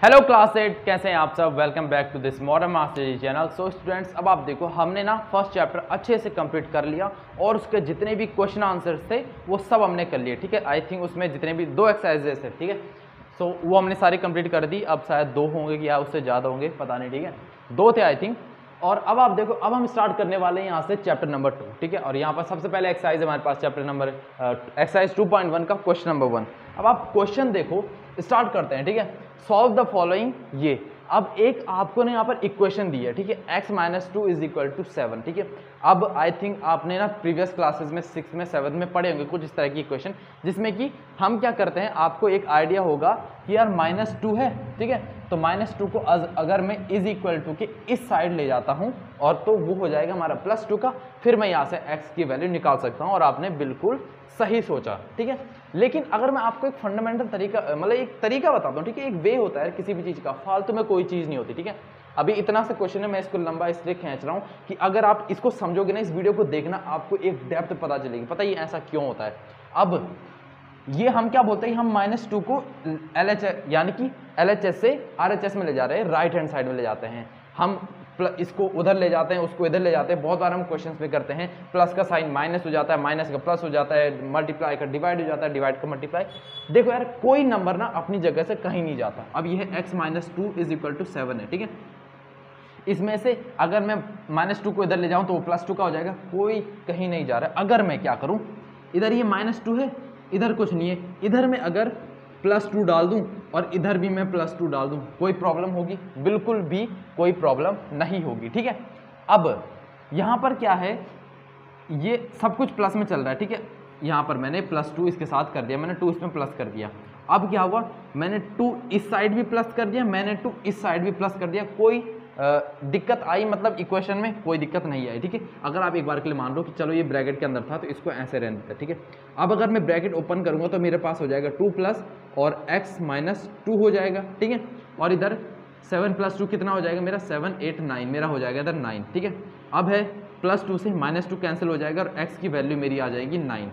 Hello class 8, कैसे हैं आप सब। Welcome back to this modern master channel. So students, अब आप देखो हमने ना फर्स्ट चैप्टर अच्छे से कंप्लीट कर लिया और उसके जितने भी क्वेश्चन आंसर्स थे वो सब हमने कर लिए। ठीक है, आई थिंक उसमें जितने भी 2 एक्सरसाइजेस थे, ठीक है, सो वो हमने सारी कंप्लीट कर दी। अब शायद 2 होंगे या उससे ज़्यादा होंगे, पता नहीं। ठीक है, 2 थे आई थिंक। और अब आप देखो, अब हम स्टार्ट करने वाले हैं यहाँ से चैप्टर नंबर 2। ठीक है, और यहाँ पर सबसे पहले एक्सरसाइज हमारे पास चैप्टर नंबर एक्सरसाइज 2.1 का क्वेश्चन नंबर 1। अब आप क्वेश्चन देखो, स्टार्ट करते हैं। ठीक है, सॉल्व द फॉलोइंग। ये अब एक आपको ना यहाँ पर इक्वेशन दी है, ठीक है, x - 2 = 7। ठीक है, अब आई थिंक आपने ना प्रीवियस क्लासेस में 6 में 7 में पढ़े होंगे कुछ इस तरह की इक्वेशन, जिसमें कि हम क्या करते हैं, आपको एक आइडिया होगा कि यार -2 है। ठीक है, तो -2 को अगर मैं = के इस साइड ले जाता हूँ और तो वो हो जाएगा हमारा +2 का। फिर मैं यहाँ से x की वैल्यू निकाल सकता हूँ और आपने बिल्कुल सही सोचा। ठीक है, लेकिन अगर मैं आपको एक फंडामेंटल तरीका, मतलब एक तरीका बताता हूँ, ठीक है, एक वे होता है किसी भी चीज़ का, फालतू में कोई चीज़ नहीं होती। ठीक है, अभी इतना सा क्वेश्चन है, मैं इसको लंबा इसलिए खींच रहा हूँ कि अगर आप इसको समझोगे ना, इस वीडियो को देखना, आपको एक डेप्थ पता चलेगी। पता ही ऐसा क्यों होता है। अब ये हम क्या बोलते हैं, हम -2 को LHS यानी कि LHS से RHS में ले जा रहे हैं, राइट हैंड साइड में ले जाते हैं। हम इसको उधर ले जाते हैं, उसको इधर ले जाते हैं। बहुत बार हम क्वेश्चंस में करते हैं, प्लस का साइन माइनस हो जाता है, माइनस का प्लस हो जाता है, मल्टीप्लाई का डिवाइड हो जाता है, डिवाइड का मल्टीप्लाई। देखो यार, कोई नंबर ना अपनी जगह से कहीं नहीं जाता। अब यह x - 2 = 7 है। ठीक है, इसमें से अगर मैं -2 को इधर ले जाऊं तो वो +2 का हो जाएगा, कोई कहीं नहीं जा रहा है। अगर मैं क्या करूं, इधर ये -2 है, इधर कुछ नहीं है, इधर मैं अगर +2 डाल दूं और इधर भी मैं +2 डाल दूं, कोई प्रॉब्लम होगी? बिल्कुल भी कोई प्रॉब्लम नहीं होगी। ठीक है, अब यहाँ पर क्या है, ये सब कुछ प्लस में चल रहा है। ठीक है, यहाँ पर मैंने +2 इसके साथ कर दिया, मैंने 2 इसमें प्लस कर दिया। अब क्या हुआ, मैंने 2 इस साइड भी प्लस कर दिया, मैंने 2 इस साइड भी प्लस कर दिया। कोई दिक्कत आई? मतलब इक्वेशन में कोई दिक्कत नहीं आई। ठीक है, अगर आप एक बार के लिए मान लो कि चलो ये ब्रैकेट के अंदर था तो इसको ऐसे रहने देते। ठीक है, अब अगर मैं ब्रैकेट ओपन करूंगा तो मेरे पास हो जाएगा 2 प्लस और x - 2 हो जाएगा। ठीक है, और इधर 7 + 2 कितना हो जाएगा मेरा, 7 8 9 मेरा हो जाएगा इधर 9। ठीक है, अब है +2 से -2 कैंसिल हो जाएगा और x की वैल्यू मेरी आ जाएगी 9।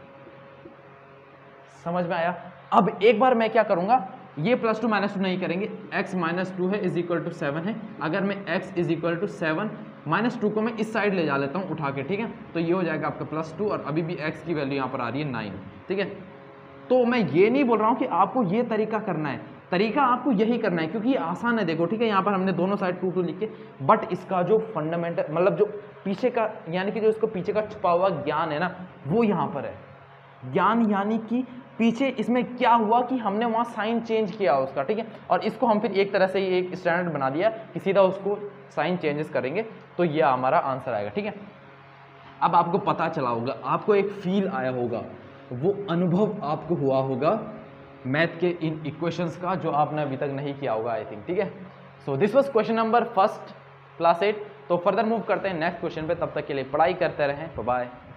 समझ में आया? अब एक बार मैं क्या करूंगा, ये +2 - 2 नहीं करेंगे, x - 2 है = 7 है। अगर मैं x = 7 -2 को मैं इस साइड ले जा लेता हूँ उठा के। ठीक है, तो ये हो जाएगा आपका +2 और अभी भी x की वैल्यू यहाँ पर आ रही है 9। ठीक है, तो मैं ये नहीं बोल रहा हूँ कि आपको ये तरीका करना है, तरीका आपको यही करना है क्योंकि ये आसान है। देखो, ठीक है, यहाँ पर हमने दोनों साइड 2 लिख के, बट इसका जो फंडामेंटल, मतलब जो पीछे का, यानी कि जो इसको पीछे का छुपा हुआ ज्ञान है ना, वो यहाँ पर है। ज्ञान यानी कि पीछे इसमें क्या हुआ कि हमने वहाँ साइन चेंज किया उसका। ठीक है, और इसको हम फिर एक तरह से एक स्टैंडर्ड बना दिया कि सीधा उसको साइन चेंजेस करेंगे तो ये हमारा आंसर आएगा। ठीक है, अब आपको पता चला होगा, आपको एक फील आया होगा, वो अनुभव आपको हुआ होगा मैथ के इन इक्वेशंस का जो आपने अभी तक नहीं किया होगा आई थिंक। ठीक है, so this was question number 1 class 8। तो फर्दर मूव करते हैं नेक्स्ट क्वेश्चन पे, तब तक के लिए पढ़ाई करते रहें। बाय।